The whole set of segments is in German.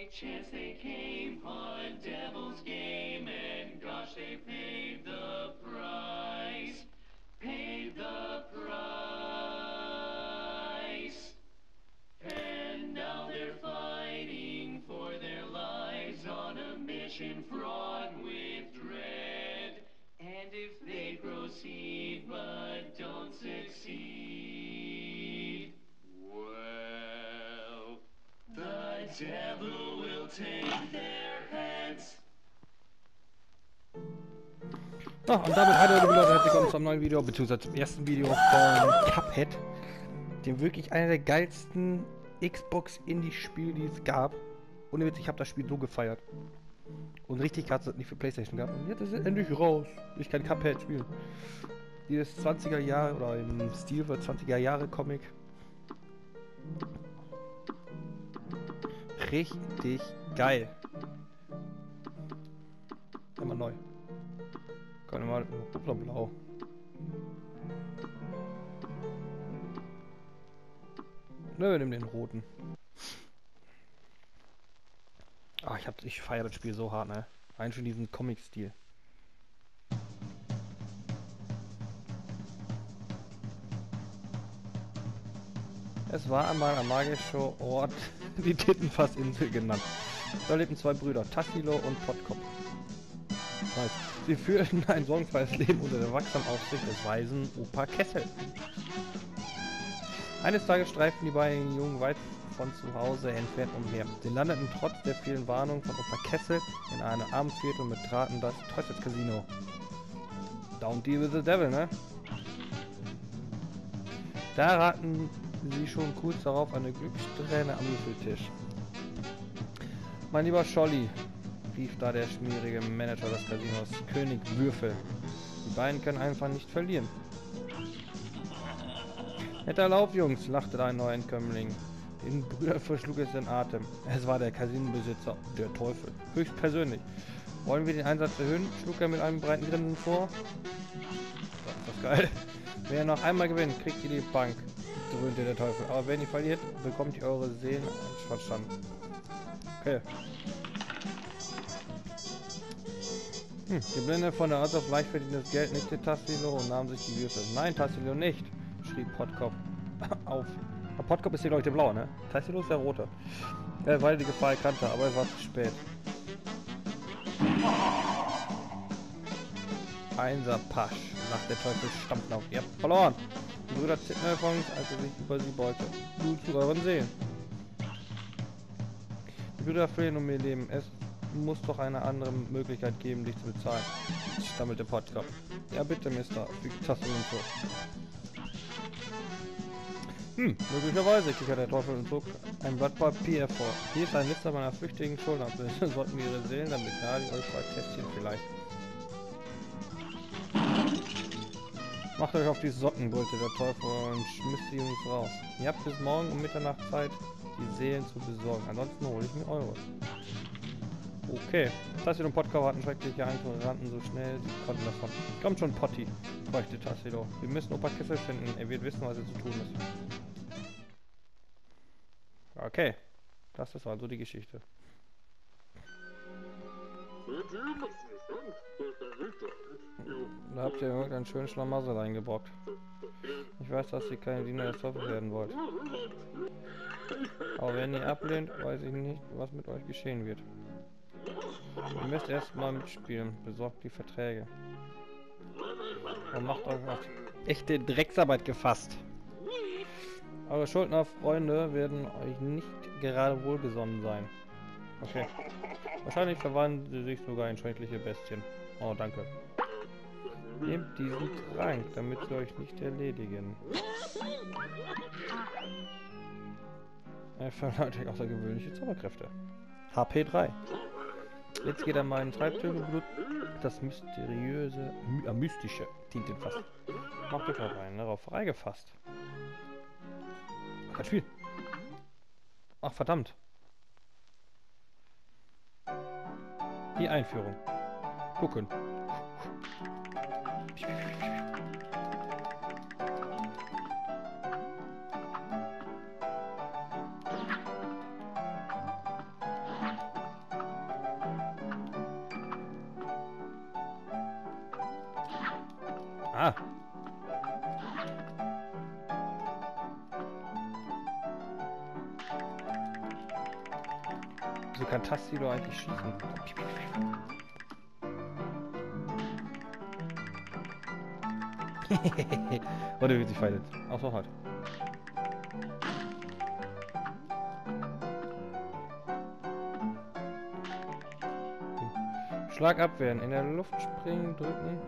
chance they came on Devil's Game, and gosh, they paid the price. Paid the price. And now they're fighting for their lives on a mission fraught with dread. And if they proceed but don't succeed, well, the devil will take their heads. So, und damit hallo liebe Leute, herzlich willkommen zum neuen Video, beziehungsweise zum ersten Video von Cuphead. Dem wirklich einer der geilsten Xbox-Indie-Spiele, die es gab. Ohne Witz, ich habe das Spiel so gefeiert. Und richtig hat es nicht für PlayStation gehabt. Und jetzt ist es endlich raus. Ich kann Cuphead spielen. Dieses 20er Jahre oder im Stil für 20er Jahre Comic. Richtig geil. Immer neu. Kann mal blau. Nö, nimm den roten. Ah, ich feiere das Spiel so hart, ne? Rein schon diesen Comic-Stil. Es war einmal ein magischer Ort, die Tittenfassinsel genannt. Da lebten zwei Brüder, Tassilo und Pottkopf. Nice. Sie führten ein sorgenfreies Leben unter der wachsamen Aufsicht des weisen Opa Kessel. Eines Tages streiften die beiden Jungen weit von zu Hause entfernt umher. Sie landeten trotz der vielen Warnungen von Opa Kessel in einem Abendviertel und betraten das Teufelscasino. Don't deal with the devil, ne? Da raten sie schon kurz darauf eine Glückssträhne am Würfeltisch. Mein lieber Scholli, rief da der schmierige Manager des Casinos, König Würfel. Die beiden können einfach nicht verlieren. Netter Lauf, Jungs, lachte da ein Neuankömmling. Den Brüdern verschlug es den Atem. Es war der Casinobesitzer, der Teufel, höchstpersönlich. Wollen wir den Einsatz erhöhen? Schlug er mit einem breiten Grinsen vor. Das ist doch geil. Wer noch einmal gewinnt, kriegt ihr die Bank, dröhnte der Teufel. Aber wenn ihr verliert, bekommt ihr eure Seelen verstanden. Okay. Die Blinde von der Art auf leicht verdientes Geld nickte Tassilo und nahm sich die Würfel. Nein, Tassilo nicht, schrie Pottkopf auf. Pottkopf ist hier, glaube ich, der blaue, ne? Tassilo ist der rote. Weil die Gefahr erkannte, aber es war zu spät. Einser Pasch, lachte der Teufel stampfend auf. Ihr habt verloren. Die Brüder zitten erfolgt, als er sich über sie beugte. Nun zu euren Seelen. Die Brüder fehlen um ihr Leben. Es muss doch eine andere Möglichkeit geben, dich zu bezahlen, stammelte Pottkopf. Ja bitte, Mister, fügte Tassilo hinzu. Möglicherweise, kicherte der Teufel und zog ein Blatt Papier hervor. Hier ist ein Liste meiner flüchtigen Schulden. Sollten wir ihre Seelen, dann begnade ich euch bei Kästchen vielleicht. Macht euch auf die Socken, brüllte der Teufel und schmiss die Jungs raus. Ihr habt bis morgen um Mitternacht Zeit, die Seelen zu besorgen. Ansonsten hole ich mir eure. Okay. Tassilo und Pottkopf hatten schreckliche Eindrücke und rannten so schnell sie konnten davon. Kommt schon, Potti, keuchte Tassilo. Wir müssen Opa Kessel finden. Er wird wissen, was er zu tun ist. Okay. Das ist also die Geschichte. Da habt ihr irgendeinen schönen Schlamassel reingebrockt. Ich weiß, dass ihr keine Diener des Teufels werden wollt. Aber wenn ihr ablehnt, weiß ich nicht, was mit euch geschehen wird. Ihr müsst erst mal mitspielen, besorgt die Verträge. Und macht euch auf echte Drecksarbeit gefasst. Eure Schuldnerfreunde werden euch nicht gerade wohlgesonnen sein. Okay. Wahrscheinlich verwandeln sie sich sogar in schreckliche Bestien. Oh, danke. Nehmt diesen Trank, damit sie euch nicht erledigen. Er verleiht euch außergewöhnliche Zauberkräfte. HP 3. Jetzt geht er meinen Treibtötenblut. Das mysteriöse, mystische dient den fast. Macht euch auf einen darauf freigefasst. Kein Spiel. Ach, verdammt. Die Einführung. Gucken. Wieso kann Tastido eigentlich schießen? Oder wie sich verhält. Auch so hart. Schlag abwehren. In der Luft springen, drücken.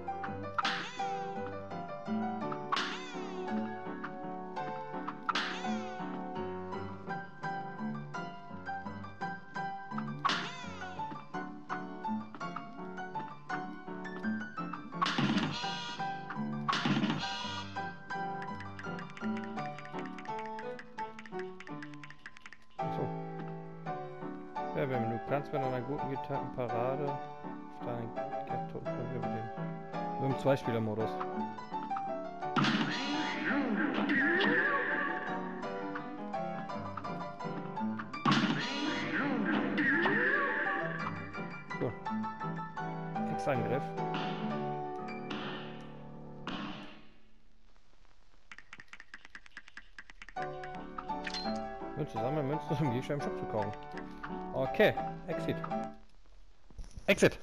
Ja, wenn du kannst, mit einer guten Gitarrenparade auf deinen Ghetto überleben. Nur im Zweispieler-Modus. Cool. Ex-Angriff. Münzen sammeln, Münzen, um die im Shop zu kaufen. Okay, Exit. Exit!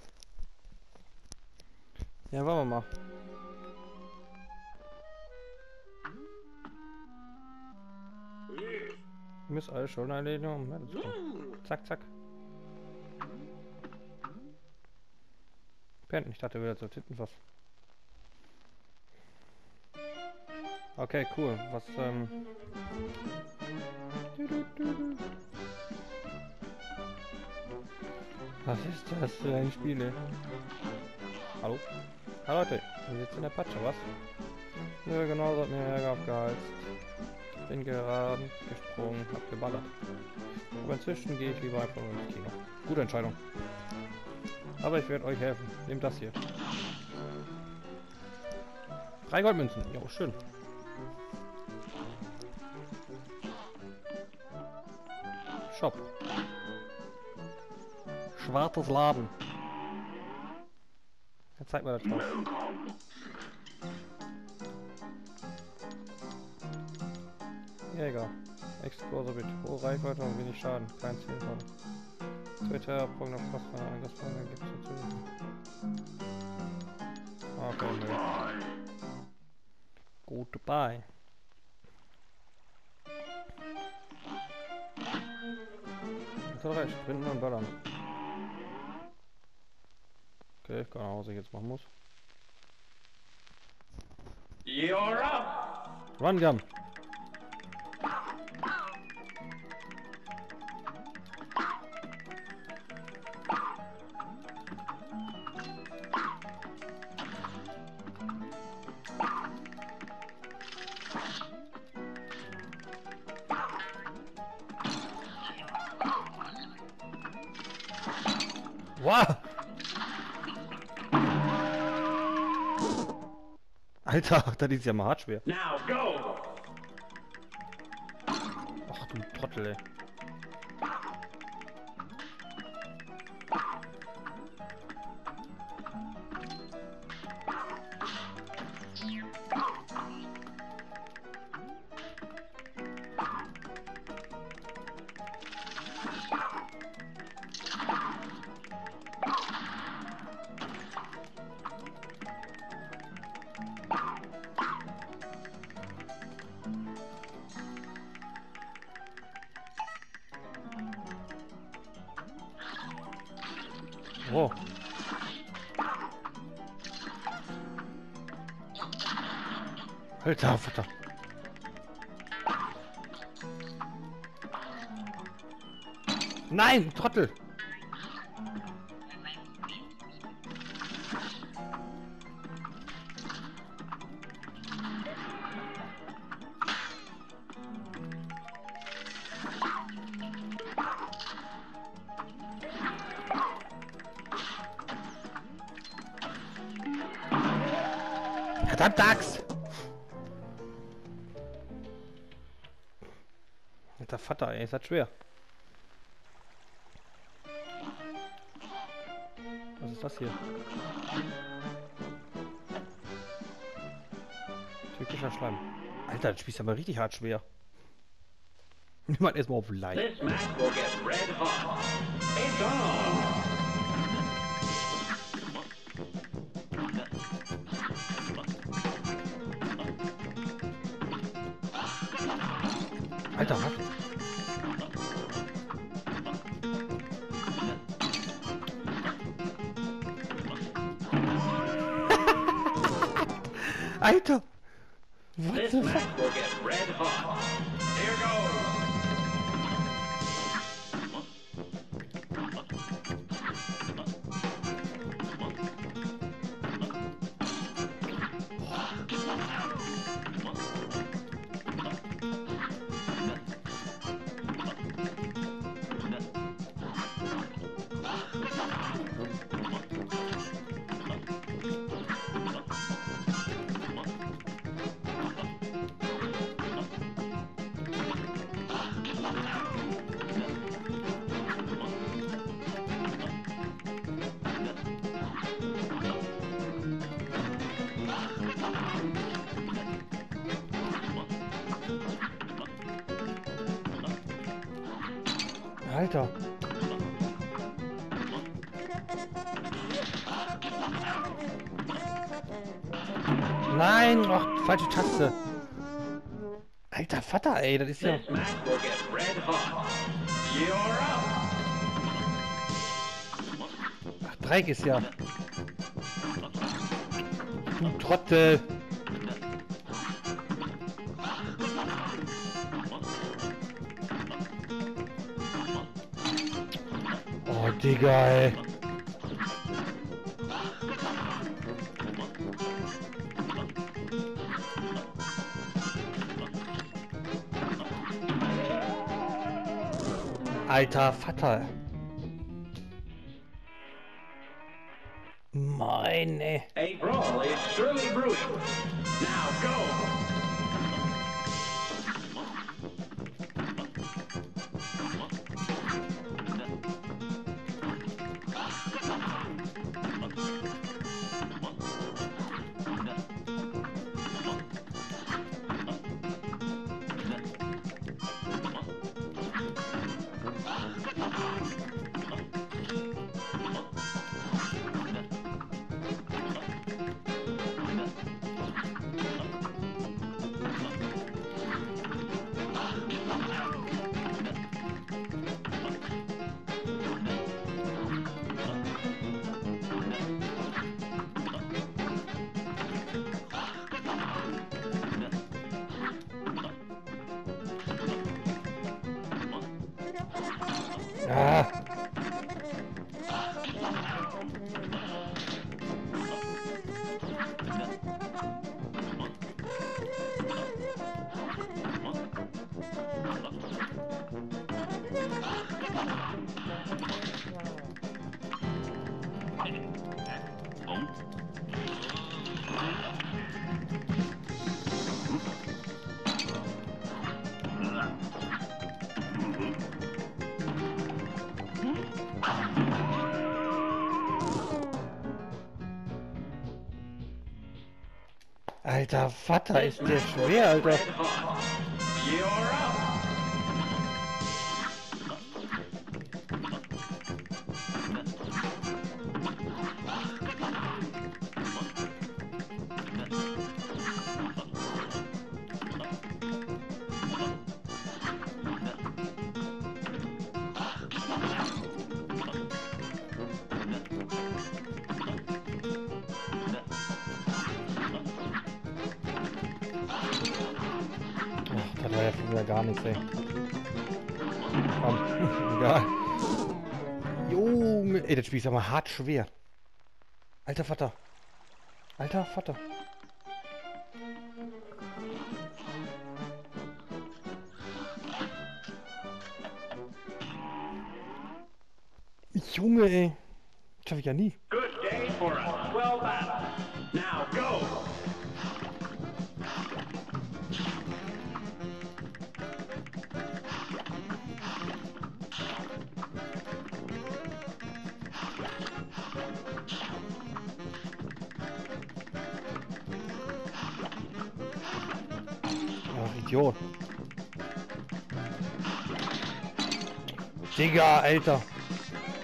Ja, wollen wir mal. Ihr müsst alle Schulden erledigen, um weiter zu kommen. Zack, zack. Beenden, ich dachte wieder zu Tintenfass. Okay, cool. Was, Was ist das für ein Spiel? Hallo? Hallo Leute, wir sitzen in der Patsche, was? Ja, genau, so hat mir Ärger aufgeheizt. Bin gerade gesprungen, hab geballert. Aber inzwischen gehe ich lieber einfach ins Kino. Gute Entscheidung. Aber ich werde euch helfen. Nehmt das hier. 3 Goldmünzen. Jo, schön. Shop. Schwarzes Laden. Jetzt zeig mal das drauf. Jäger. Explosive mit hoher Reichweite und wenig Schaden. Kein Ziel von. 2 Terrorpunkte auf Kosten einer Angriffspunkte gibt es natürlich. Okay, nö. Goodbye. Jetzt hat er sprinten und ballern. Okay, ich kann nach Hause jetzt machen muss. You're up! Run Gun! Wow! Alter, das ist ja mal hart schwer. Now go! Ach du Trottel, ey. Wow. Alter, Vater. Nein, Trottel. Verdammte Axt! Alter Vater, ey, ist das schwer. Was ist das hier? Türkischer Schleim. Alter, das Spiel ist aber richtig hart schwer. Nimm mal erstmal auf Leicht. This match will get red hot. Alter, was? Alter! What the fuck? Will get red hot. Here goes. Alter! Nein! Ach, falsche Taste! Alter Vater, ey, das ist ja... This match will get red hot. You're up. Ach, Dreieck ist ja... Du Trottel! Oh, Digga, ey. Alter Vater. Meine. A brawl is surely brewing. Now go. Ah. Alter Vater, ist der schwer, Alter. Red hot. You're up. Ach, das war ja früher gar nichts, ey. Komm, egal. Junge, ey, das Spiel ist aber hart schwer. Alter Vater. Alter Vater. Junge, ey. Das schaff ich ja nie. Good day for a swell battle. Now go. Ach, Idiot. Digga, Alter.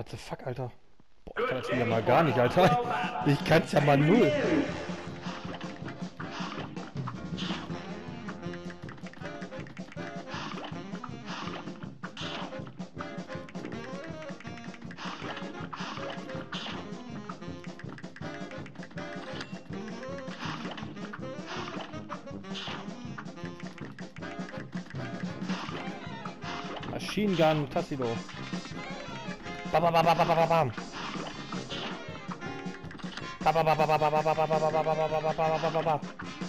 What the fuck, Alter? Boah, ich kann das wieder mal gar nicht, Alter. Ich kann's ja mal null. Machine Gun, Tassido. Bam, bam, bam, bam, bam, bam, bam. Bam, bam, bam, bam, bam, bam, bam, bam, bam, bam, bam, bam, bam, bam, bam.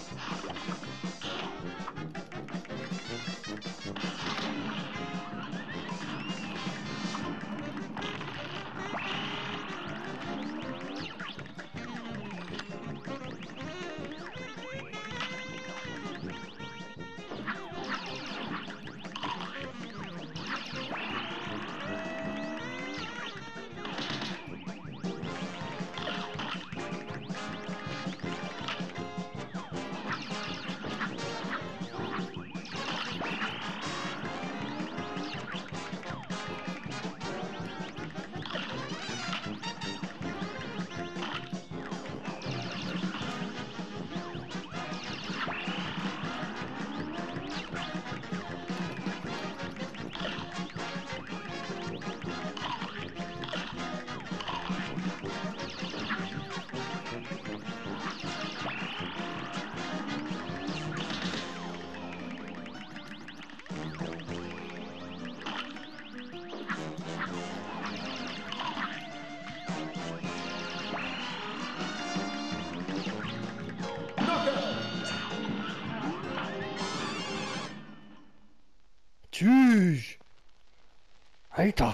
Tschüss. Alter.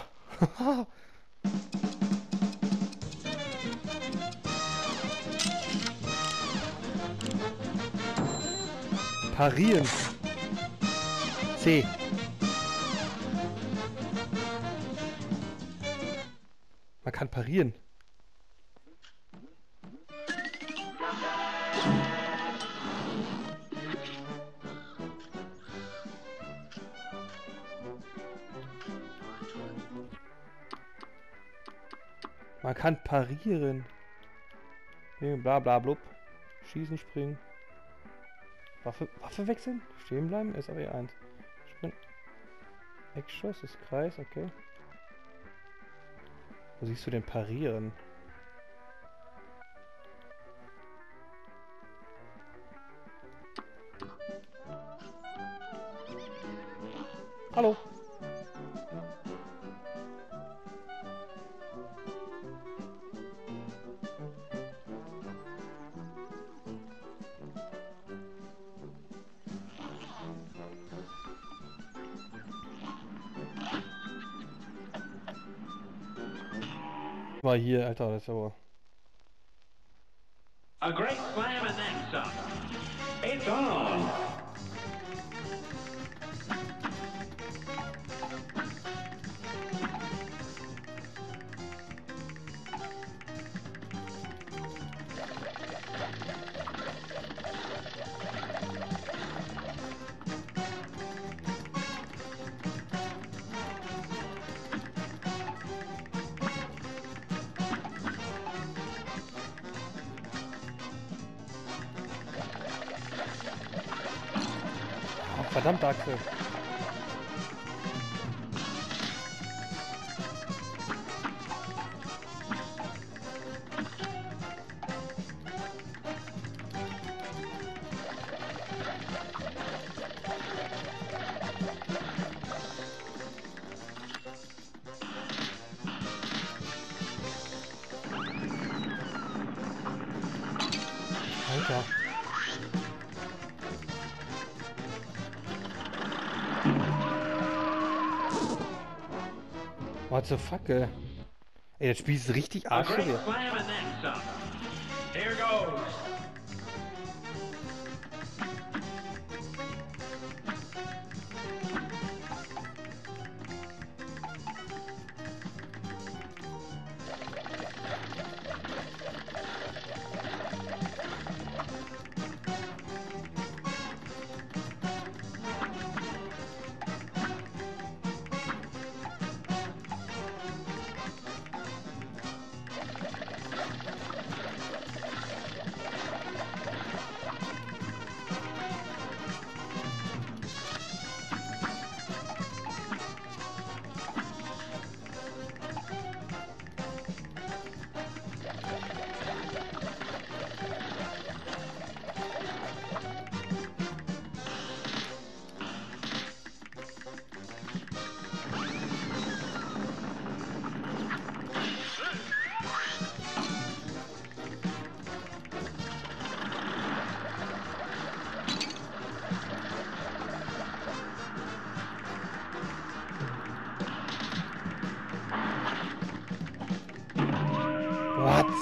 Parieren. C. Man kann parieren. Man kann parieren. Bla bla blub. Schießen, springen. Waffe wechseln? Stehen bleiben? SAW 1. Sprint. Eckschuss ist Kreis, okay. Wo siehst du denn parieren? Hallo. Mal hier, Alter, das ist aber... A great slam and then some. It's on. Verdammte Achse. Alter. What the fuck, ey? Ey, das Spiel ist richtig arschschwer. Here goes.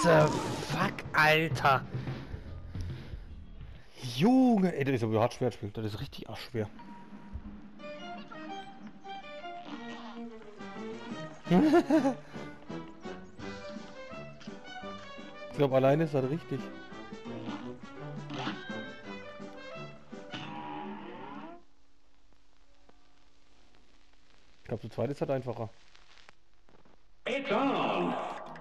the fuck, Alter? Junge, ey, das ist aber hart schwer spielen. Das ist richtig arschschwer. Ich glaube, alleine ist das richtig. Ich glaube, zu zweit ist das einfacher. It's on!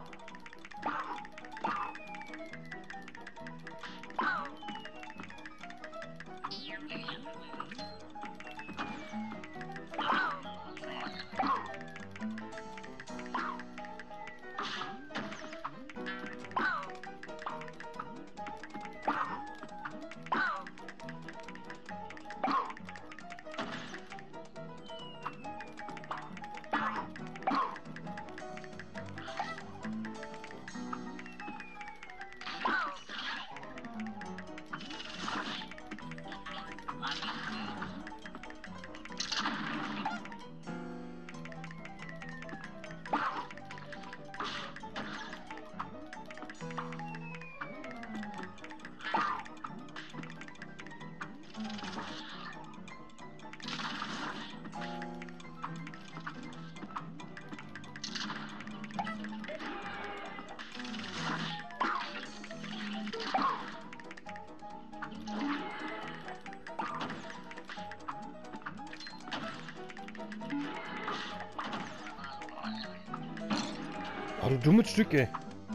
Oh, du dummes Stück, ey.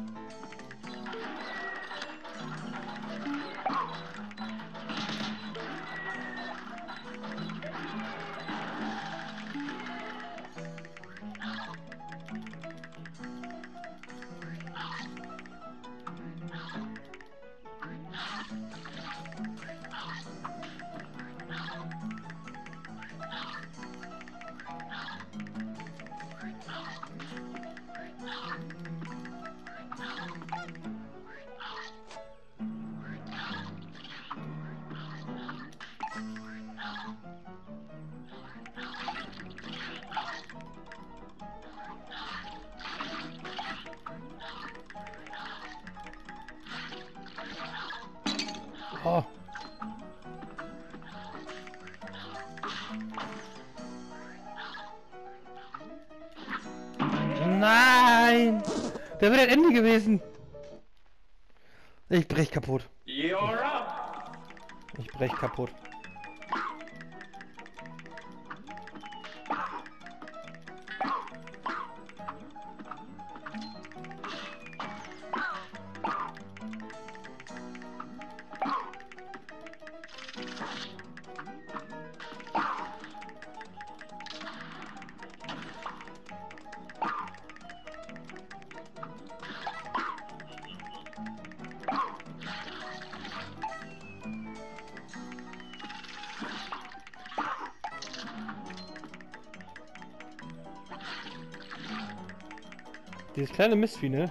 Oh. Nein! Der wäre das Ende gewesen. Ich brech kaputt. You're up! Ich brech kaputt. Dieses kleine Mistvieh, ne?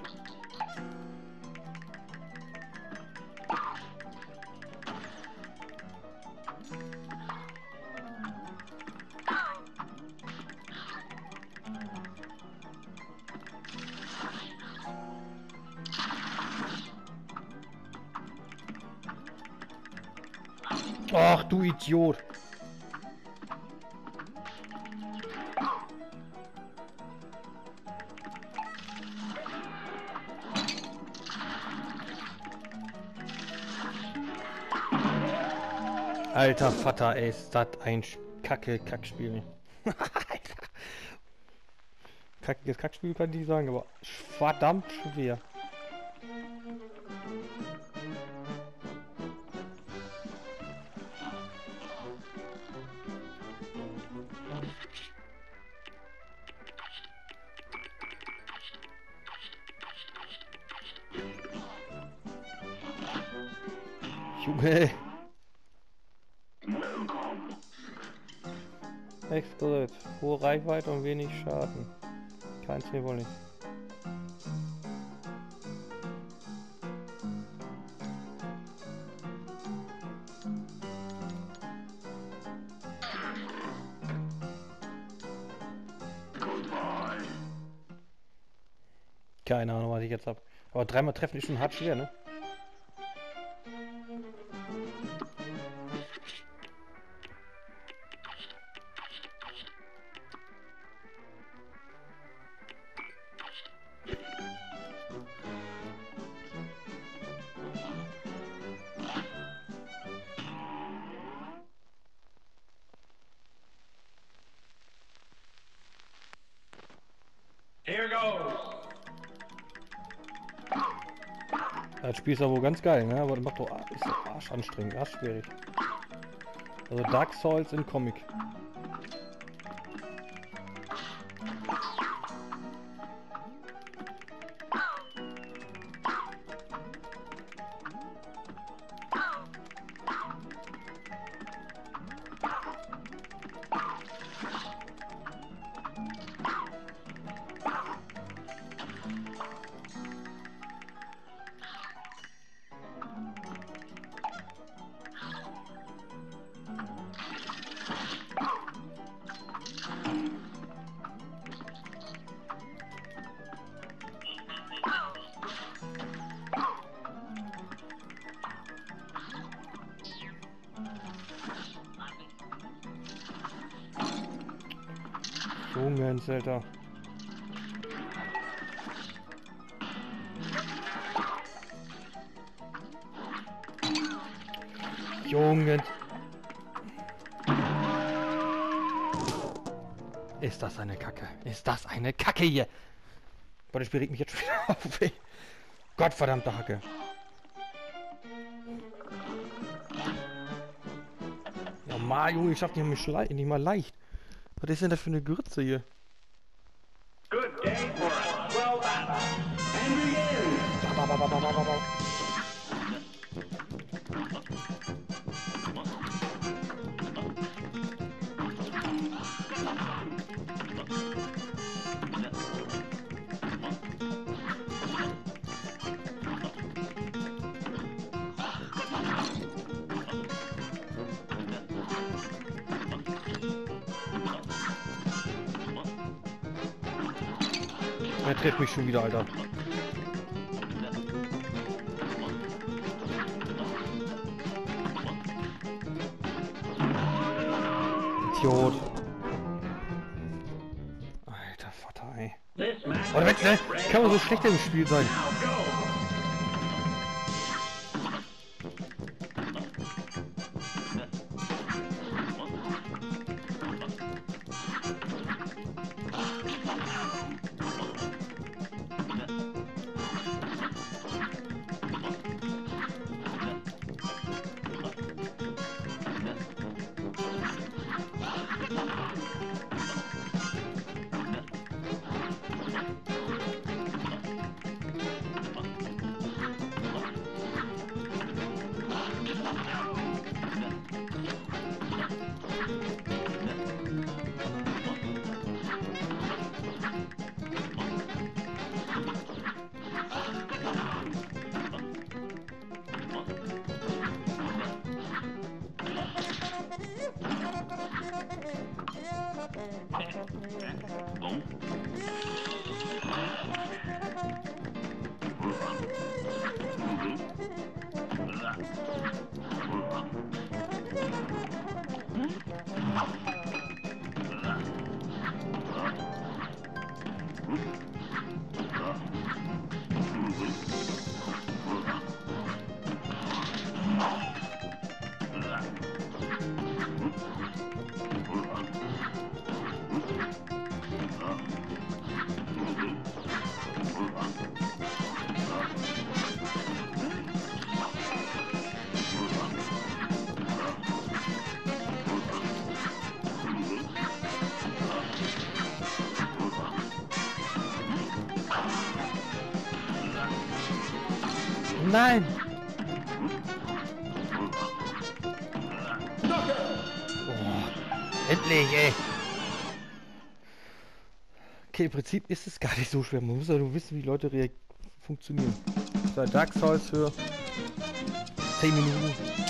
Ach, du Idiot. Alter Vater, ey, ist das ein Kackspiel. Alter. Kackiges Kackspiel kann ich nicht sagen, aber verdammt schwer. Junge. Explodiert. Hohe Reichweite und wenig Schaden. Keins mir wohl nicht. Keine Ahnung, was ich jetzt hab. Aber dreimal treffen ist schon hart schwer, ne? Here goes. Das Spiel ist ja wohl ganz geil, ne? Aber das macht doch ist doch arschanstrengend, arschschwierig. Also Dark Souls in Comic. Jungens, Alter. Jungens. Ist das eine Kacke? Ist das eine Kacke hier? Boah, das Spiel regt mich jetzt schon wieder auf, ey. Gottverdammte Hacke. Ja, Junge, ich schaff nicht mal leicht. Was ist denn das für eine Grütze hier? Good day for a swell battle. And begin. Er trifft mich schon wieder, Alter. Idiot. Alter Vater, ey. Oder weg, ne? Kann man so schlecht im Spiel sein? Nein! Oh, endlich, ey! Okay, im Prinzip ist es gar nicht so schwer. Man muss ja nur wissen, wie Leute funktionieren. So, Dark Souls für 10 Minuten.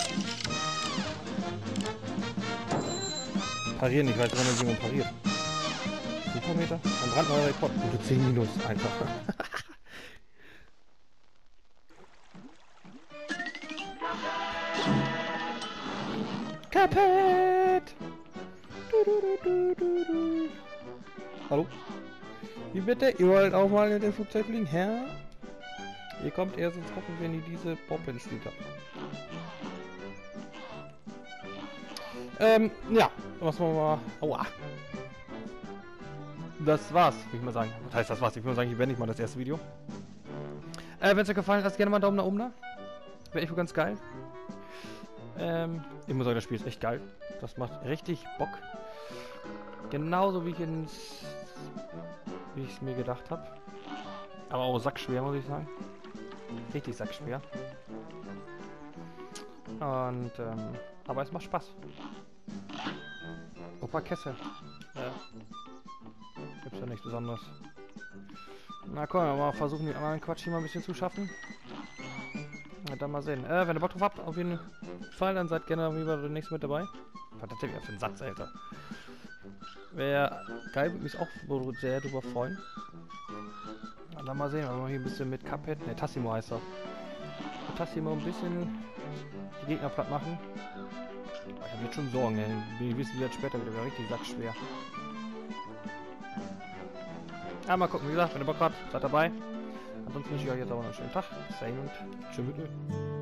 Parieren, ich weiß gar nicht, wie man pariert. Supermeter? Ein brandneuer Rekord. Gute 10 Minus einfach. Cuphead! Hallo? Wie bitte? Ihr wollt auch mal mit dem Flugzeug fliegen? Herr? Ihr kommt erst ins Hoffen, wenn ihr diese Pop-In-Spiel habt. Ja. Was wollen wir mal... Aua. Das war's, würde ich mal sagen. Was heißt das war's? Ich würde mal sagen, ich beende nicht mal das erste Video. Wenn es euch gefallen hat, lasst gerne mal einen Daumen nach oben da. Wäre echt ganz geil. Ich muss sagen, das Spiel ist echt geil. Das macht richtig Bock. Genauso wie ich es mir gedacht habe. Aber auch sackschwer, muss ich sagen. Richtig sackschwer. Und, aber es macht Spaß. Opa Kessel. Ja. Gibt's ja nichts Besonderes. Na komm, wir mal versuchen, den anderen Quatsch hier mal ein bisschen zu schaffen. Na, dann mal sehen. Wenn ihr Bock drauf habt, auf jeden Fall, dann seid gerne wieder demnächst mit dabei. Was hat der wieder für ein Satz, Alter? Wäre geil, würde mich auch sehr drüber freuen. Na, dann mal sehen, wenn wir hier ein bisschen mit Cuphead, ne, Tassimo heißt er. Mit Tassimo ein bisschen die Gegner platt machen. Aber ich habe jetzt schon Sorgen, ey. Wir wissen, wie das später wieder richtig sackschwer. Ja, mal gucken, wie gesagt, wenn ihr Bock habt, seid dabei. Ansonsten wünsche ich euch jetzt auch noch einen schönen Tag. Bis dahin und tschüss mit euch.